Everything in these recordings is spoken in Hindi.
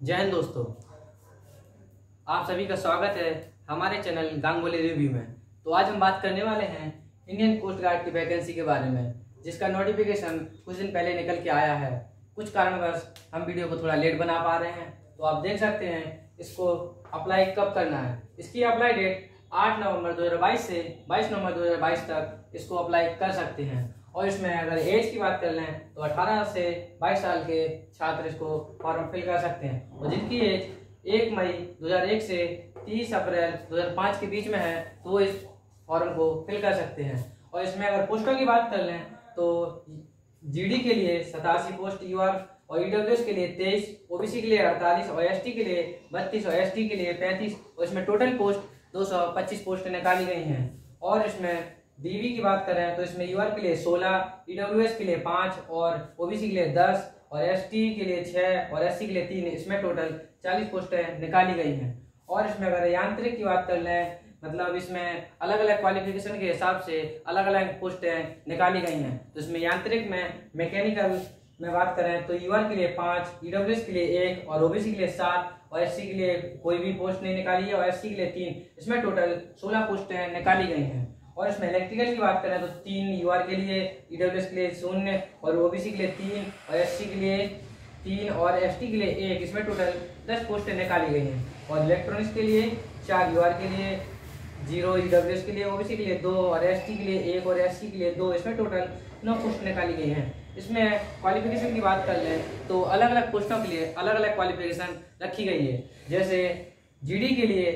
जय हिंद दोस्तों, आप सभी का स्वागत है हमारे चैनल गांगुली रिव्यू में। तो आज हम बात करने वाले हैं इंडियन कोस्ट गार्ड की वैकेंसी के बारे में, जिसका नोटिफिकेशन कुछ दिन पहले निकल के आया है। कुछ कारणवश हम वीडियो को थोड़ा लेट बना पा रहे हैं, तो आप देख सकते हैं इसको अप्लाई कब करना है। इसकी अप्लाई डेट 8 नवंबर 2022 से 22 नवंबर 2022 तक इसको अप्लाई कर सकते हैं। और इसमें अगर एज की बात कर लें तो 18 से 22 साल के छात्र इसको फॉर्म फिल कर सकते हैं। और जिनकी एज 1 मई 2001 से 30 अप्रैल 2005 के बीच में है तो वो इस फॉर्म को फिल कर सकते हैं। और इसमें अगर पोस्टों की बात कर लें तो जीडी के लिए 87 पोस्ट यूआर और ईडब्ल्यूएस के लिए 23, ओबीसी के लिए 48 और एसटी के लिए 32 और एसटी के लिए 35। और इसमें टोटल पोस्ट 225 पोस्ट निकाली गई हैं। और इसमें डीवी की बात करें तो इसमें यूआर के लिए 16, ईडब्ल्यूएस के लिए 5 और ओबीसी के लिए 10 और एसटी के लिए 6 और एससी के लिए 3। इसमें टोटल 40 पोस्टें निकाली गई हैं। और इसमें अगर यांत्रिक की बात कर लें, मतलब इसमें अलग अलग क्वालिफिकेशन के हिसाब से अलग अलग पोस्टें निकाली गई हैं। तो इसमें यांत्रिक में मैकेनिकल में बात करें तो यूआर के लिए 5, ईडब्ल्यूएस के लिए 1 और ओबीसी के लिए 7 और एससी के लिए कोई भी पोस्ट नहीं निकाली है और एससी के लिए 3। इसमें टोटल 16 पोस्टें निकाली गई हैं। और इसमें इलेक्ट्रिकल की बात करें तो 3 यूआर के लिए, ईडब्ल्यूएस के लिए 0 और ओबीसी के लिए 3 और एससी के लिए 3 और एसटी के लिए 1। इसमें टोटल 10 पोस्टें निकाली गई हैं। और इलेक्ट्रॉनिक्स के लिए 4 यूआर के लिए 0, ईडब्ल्यूएस के लिए, ओबीसी के लिए 2 और एसटी के लिए 1 और एससी के लिए 2। इसमें टोटल 9 पोस्ट निकाली गई हैं। इसमें क्वालिफिकेशन की बात कर लें तो अलग अलग पोस्टों के लिए अलग अलग क्वालिफिकेशन रखी गई है। जैसे जीडी के लिए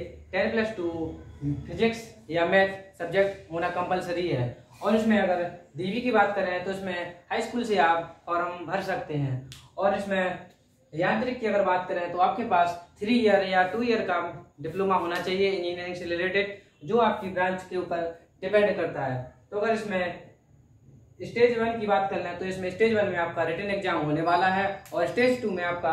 10+2 फिजिक्स या मैथ सब्जेक्ट होना कंपलसरी है। और इसमें अगर डीवी की बात करें तो इसमें हाई स्कूल से आप फॉर्म भर सकते हैं। और इसमें यांत्रिक की अगर बात करें तो आपके पास 3 ईयर या 2 ईयर का डिप्लोमा होना चाहिए इंजीनियरिंग से रिलेटेड, जो आपकी ब्रांच के ऊपर डिपेंड करता है। तो अगर इसमें स्टेज 1 की बात कर लें तो इसमें स्टेज 1 में आपका रिटन एग्जाम होने वाला है और स्टेज 2 में आपका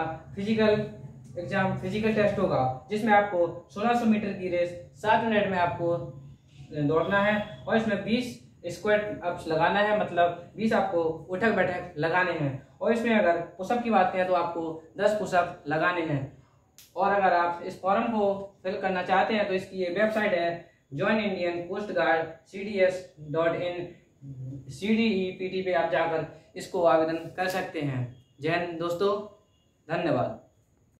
फिजिकल टेस्ट होगा, जिसमें आपको 1600 मीटर की रेस 7 मिनट में आपको दौड़ना है। और इसमें 20 स्क्वाट अप्स लगाना है, मतलब 20 आपको उठक बैठक लगाने हैं। और इसमें अगर पुशअप की बात करें तो आपको 10 पुशअप लगाने हैं। और अगर आप इस फॉर्म को फिल करना चाहते हैं तो इसकी ये वेबसाइट है join Indian coast guard cds.in CDEPT पे आप जाकर इसको आवेदन कर सकते हैं। जय हिंद दोस्तों, धन्यवाद।